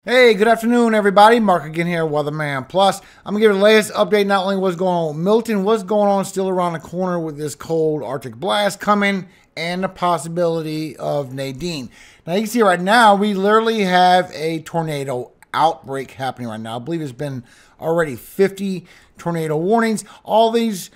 Hey, good afternoon, everybody. Mark again here, Weatherman Plus. I'm going to give you the latest update, not only what's going on with Milton, what's going on still around the corner with this cold Arctic blast coming, and the possibility of Nadine. Now, you can see right now, we literally have a tornado outbreak happening right now. I believe it's been already 50 tornado warnings. All these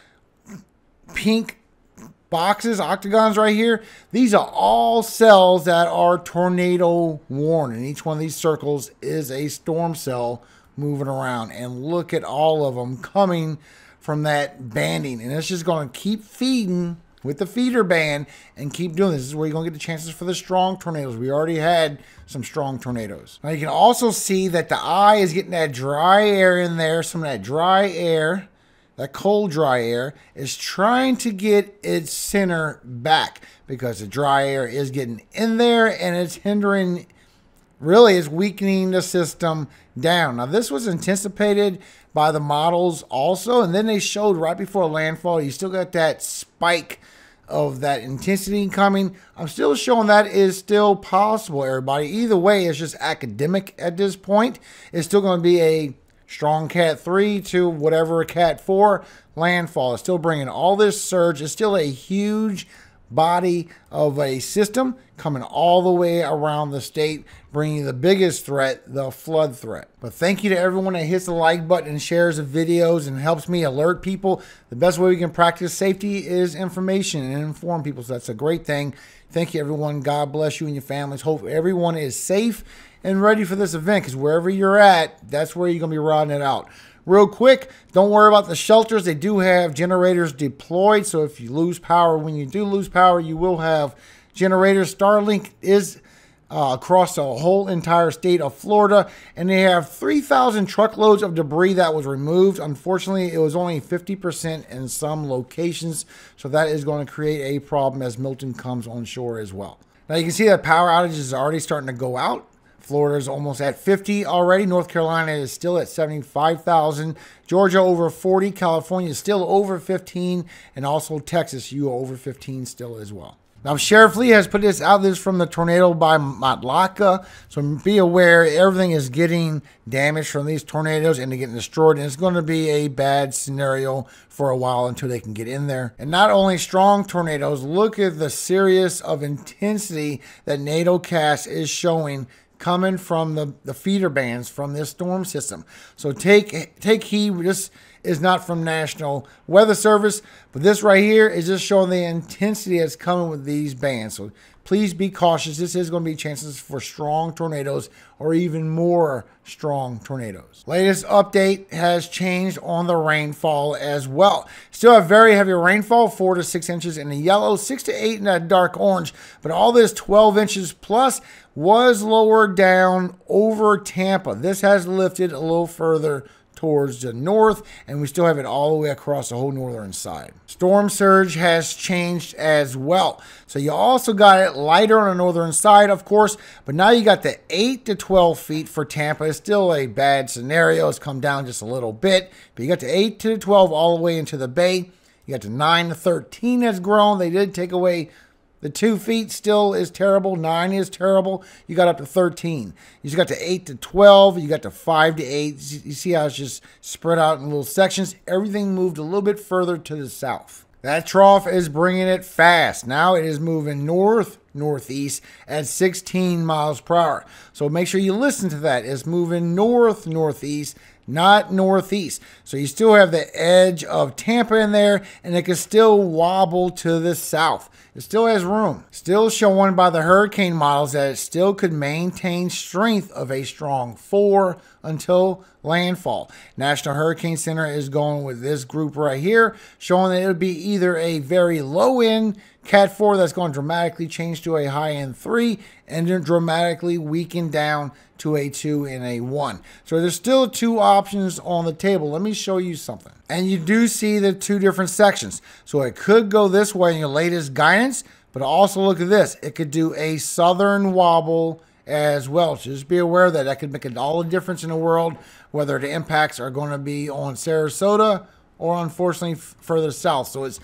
pink boxes, octagons right here, these are all cells that are tornado warned, and each one of these circles is a storm cell moving around. And look at all of them coming from that banding, and it's just going to keep feeding with the feeder band and keep doing this. This is where you're going to get the chances for the strong tornadoes. We already had some strong tornadoes. Now you can also see that the eye is getting that dry air in there. Some of that dry air, that cold dry air, is trying to get its center back because the dry air is getting in there and it's hindering, really is weakening the system down. Now this was anticipated by the models also, and then they showed right before landfall, you still got that spike of that intensity coming. I'm still showing that is still possible, everybody. Either way, it's just academic at this point. It's still going to be a strong Cat 3 to whatever Cat 4 landfall. It's still bringing all this surge. It's still a huge body of a system coming all the way around the state, bringing the biggest threat, the flood threat. But thank you to everyone that hits the like button and shares the videos and helps me alert people. The best way we can practice safety is information and inform people, so that's a great thing. Thank you, everyone. God bless you and your families. Hope everyone is safe and ready for this event, because wherever you're at, that's where you're going to be riding it out. Real quick, don't worry about the shelters. They do have generators deployed, so if you lose power, when you do lose power, you will have generators. Starlink is across the whole entire state of Florida, and they have 3,000 truckloads of debris that was removed. Unfortunately, it was only 50% in some locations, so that is going to create a problem as Milton comes on shore as well. Now you can see that power outages are already starting to go out. Florida is almost at 50 already. North Carolina is still at 75,000. Georgia over 40. California is still over 15. And also Texas, you are over 15 still as well. Now, Sheriff Lee has put this out. This is from the tornado by Matlacha. So be aware, everything is getting damaged from these tornadoes and they're getting destroyed. And it's going to be a bad scenario for a while until they can get in there. And not only strong tornadoes, look at the serious of intensity that NATOcast is showing coming from the feeder bands from this storm system. So take heed. This is not from National Weather Service, but this right here is just showing the intensity that's coming with these bands. So please be cautious. This is going to be chances for strong tornadoes or even more strong tornadoes. Latest update has changed on the rainfall as well. Still have very heavy rainfall, 4 to 6 inches in the yellow, 6 to 8 in that dark orange. But all this 12 inches plus was lowered down over Tampa. This has lifted a little further towards the north, and we still have it all the way across the whole northern side. Storm surge has changed as well. So you also got it lighter on the northern side, of course, but now you got the 8 to 12 feet for Tampa. It's still a bad scenario. It's come down just a little bit, but you got the 8 to 12 all the way into the bay. You got the 9 to 13 that's grown. They did take away the 2 feet, still is terrible. 9 is terrible. You got up to 13. You just got to 8 to 12. You got to 5 to 8. You see how it's just spread out in little sections. Everything moved a little bit further to the south. That trough is bringing it fast. Now it is moving northeast at 16 miles per hour. So make sure you listen to that. It's moving northeast, not northeast. So you still have the edge of Tampa in there, and it can still wobble to the south. It still has room. Still showing by the hurricane models that it still could maintain strength of a strong 4 until landfall. National Hurricane Center is going with this group right here, showing that it would be either a very low end Cat 4 that's going to dramatically change to a high end 3 and then dramatically weaken down to a 2 and a 1. So there's still 2 options on the table. Let me show you something. And you do see the 2 different sections. So it could go this way in your latest guidance, but also look at this. It could do a southern wobble as well. So just be aware that that could make all the difference in the world, whether the impacts are going to be on Sarasota or unfortunately further south. So it's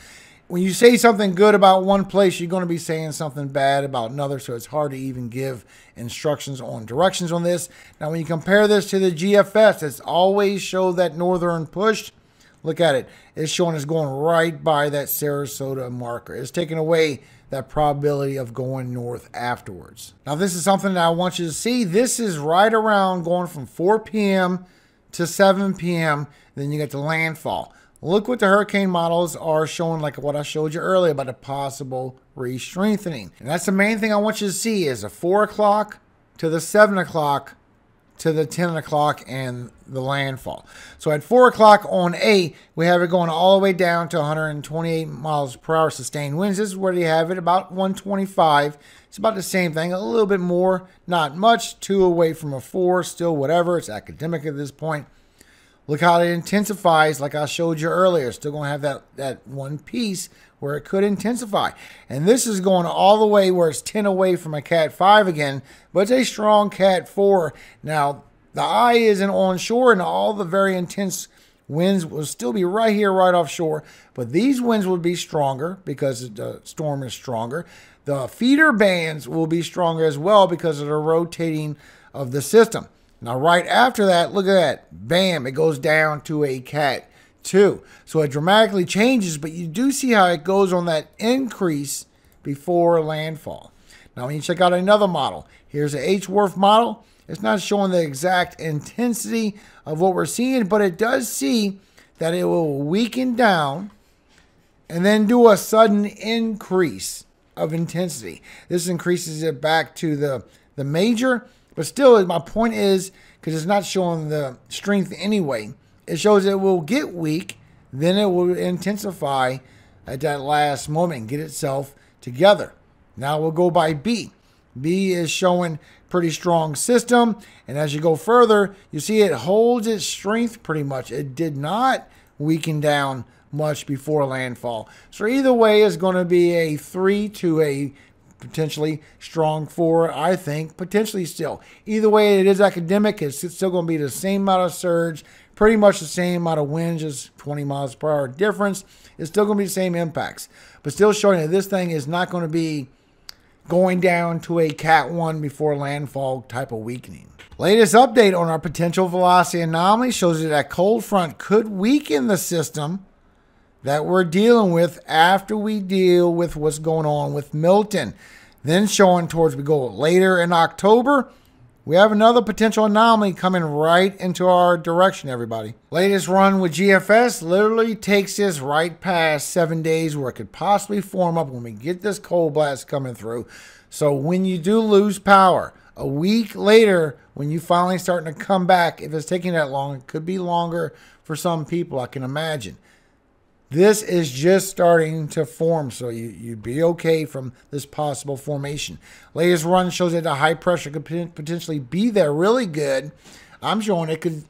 when you say something good about one place, you're going to be saying something bad about another, so it's hard to even give instructions on directions on this. Now, when you compare this to the GFS, it's always showed that northern push. Look at it. It's showing it's going right by that Sarasota marker. It's taking away that probability of going north afterwards. Now, this is something that I want you to see. This is right around going from 4 p.m. to 7 p.m. Then you get the landfall. Look what the hurricane models are showing, like what I showed you earlier about the possible re-strengthening. And that's the main thing I want you to see is the 4 o'clock to the 7 o'clock to the 10 o'clock and the landfall. So at 4 o'clock on 8, we have it going all the way down to 128 miles per hour sustained winds. This is where you have it, about 125. It's about the same thing, a little bit more, not much. 2 away from a 4, still whatever. It's academic at this point. Look how it intensifies, like I showed you earlier. Still going to have that one piece where it could intensify. And this is going all the way where it's 10 away from a Cat 5 again, but it's a strong Cat 4. Now, the eye isn't on shore, and all the very intense winds will still be right here, right offshore. But these winds will be stronger because the storm is stronger. The feeder bands will be stronger as well because of the rotating of the system. Now, right after that, look at that. Bam, it goes down to a Cat 2. So it dramatically changes, but you do see how it goes on that increase before landfall. Now, when you check out another model, here's the H-Wharf model. It's not showing the exact intensity of what we're seeing, but it does see that it will weaken down and then do a sudden increase of intensity. This increases it back to the major. But still, my point is, because it's not showing the strength anyway, it shows it will get weak, then it will intensify at that last moment and get itself together. Now we'll go by B. B is showing pretty strong system, and as you go further, you see it holds its strength pretty much. It did not weaken down much before landfall. So either way, it's going to be a 3 to a potentially strong 4, I think, potentially still. Either way, it is academic. It's still going to be the same amount of surge, pretty much the same amount of wind, just 20 miles per hour difference. It's still going to be the same impacts, but still showing that this thing is not going to be going down to a Cat 1 before landfall type of weakening. Latest update on our potential velocity anomaly shows that that cold front could weaken the system that we're dealing with after we deal with what's going on with Milton. Then showing towards we go later in October, we have another potential anomaly coming right into our direction, everybody. Latest run with GFS literally takes us right past 7 days where it could possibly form up when we get this cold blast coming through. So when you do lose power, a week later, when you finally starting to come back, if it's taking that long, it could be longer for some people, I can imagine. This is just starting to form, so you'd be okay from this possible formation. Latest run shows that the high pressure could potentially be there really good. I'm showing it could,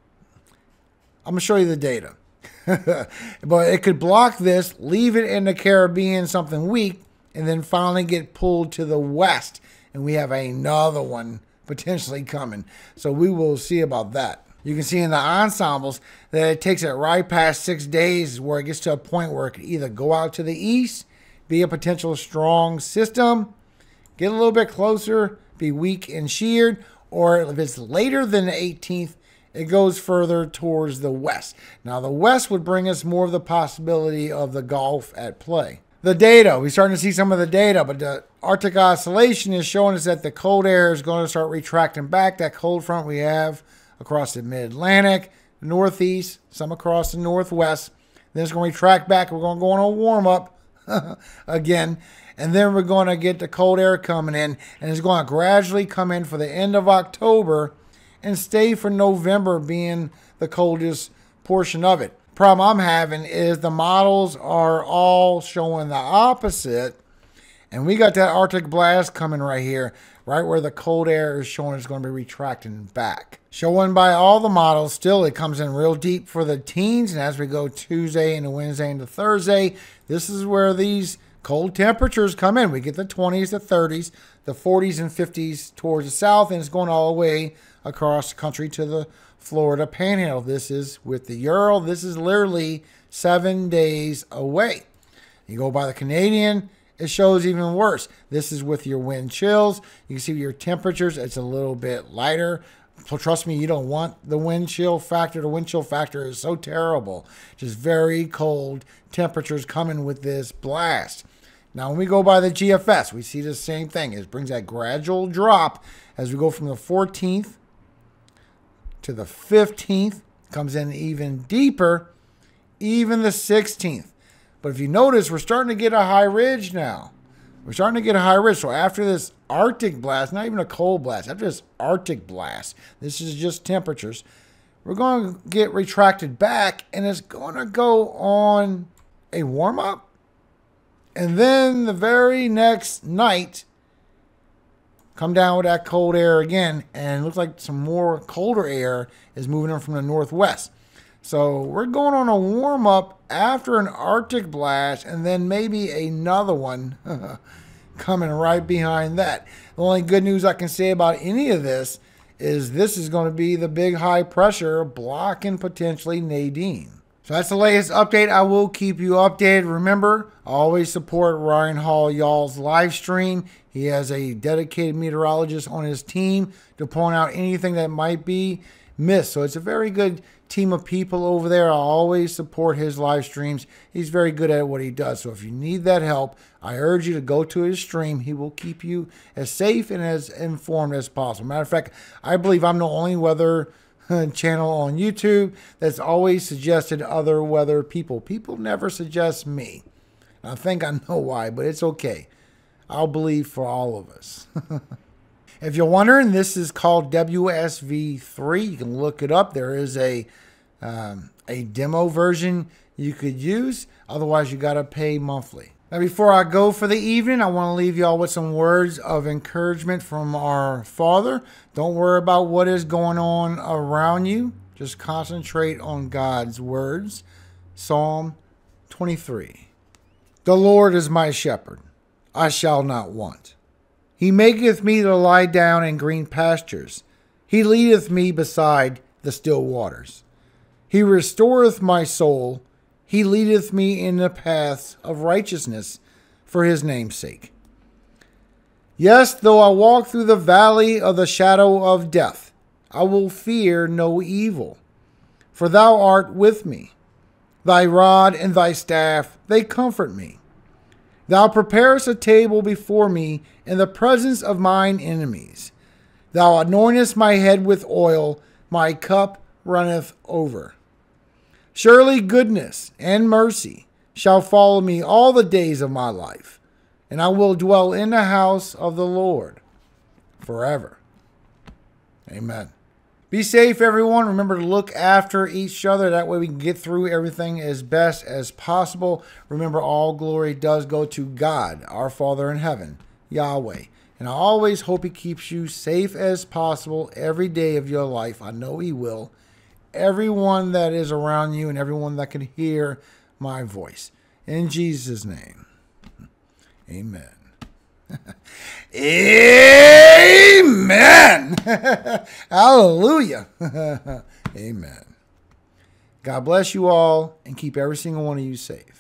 I'm going to show you the data. But it could block this, leave it in the Caribbean, something weak, and then finally get pulled to the west. And we have another one potentially coming. So we will see about that. You can see in the ensembles that it takes it right past 6 days where it gets to a point where it could either go out to the east, be a potential strong system, get a little bit closer, be weak and sheared, or if it's later than the 18th, it goes further towards the west. Now the west would bring us more of the possibility of the Gulf at play. The data, we're starting to see some of the data, but the Arctic oscillation is showing us that the cold air is going to start retracting back. That cold front we have across the mid-Atlantic, northeast, some across the northwest. Then it's going to retract back. We're going to go on a warm-up again. And then we're going to get the cold air coming in. And it's going to gradually come in for the end of October and stay for November being the coldest portion of it. Problem I'm having is the models are all showing the opposite. And we got that Arctic blast coming right here, right where the cold air is showing it's going to be retracting back. Showing by all the models, still it comes in real deep for the teens. And as we go Tuesday into Wednesday into Thursday, this is where these cold temperatures come in. We get the 20s, the 30s, the 40s and 50s towards the south, and it's going all the way across the country to the Florida Panhandle. This is with the Ural. This is literally 7 days away. You go by the Canadian, it shows even worse. This is with your wind chills. You can see your temperatures, it's a little bit lighter. So trust me, you don't want the wind chill factor. The wind chill factor is so terrible. Just very cold temperatures coming with this blast. Now, when we go by the GFS, we see the same thing. It brings that gradual drop as we go from the 14th to the 15th. Comes in even deeper, even the 16th. But if you notice, we're starting to get a high ridge now. We're starting to get a high ridge. So after this Arctic blast, not even a cold blast, after this Arctic blast, this is just temperatures, we're going to get retracted back, and it's going to go on a warm-up. And then the very next night, come down with that cold air again, and it looks like some more colder air is moving in from the northwest. So we're going on a warm-up after an Arctic blast, and then maybe another one coming right behind that. The only good news I can say about any of this is going to be the big high pressure blocking potentially Nadine. So that's the latest update. I will keep you updated. Remember, always support Ryan Hall Y'all's live stream. He has a dedicated meteorologist on his team to point out anything that might be missed. So it's a very good team of people over there. I always support his live streams. He's very good at what he does. So if you need that help, I urge you to go to his stream. He will keep you as safe and as informed as possible. Matter of fact, I believe I'm the only weather channel on YouTube that's always suggested other weather people. People never suggest me. I think I know why, but it's okay. I'll believe for all of us. If you're wondering, this is called WSV3. You can look it up. There is a demo version you could use. Otherwise, you got to pay monthly. Now, before I go for the evening, I want to leave y'all with some words of encouragement from our Father. Don't worry about what is going on around you. Just concentrate on God's words. Psalm 23. The Lord is my shepherd. I shall not want. He maketh me to lie down in green pastures. He leadeth me beside the still waters. He restoreth my soul. He leadeth me in the paths of righteousness for his name's sake. Yes, though I walk through the valley of the shadow of death, I will fear no evil, for thou art with me. Thy rod and thy staff, they comfort me. Thou preparest a table before me in the presence of mine enemies. Thou anointest my head with oil, my cup runneth over. Surely goodness and mercy shall follow me all the days of my life, and I will dwell in the house of the Lord forever. Amen. Be safe, everyone. Remember to look after each other. That way we can get through everything as best as possible. Remember, all glory does go to God, our Father in heaven, Yahweh. And I always hope he keeps you safe as possible every day of your life. I know he will. Everyone that is around you and everyone that can hear my voice. In Jesus' name, amen. Amen. Hallelujah. Amen. God bless you all and keep every single one of you safe.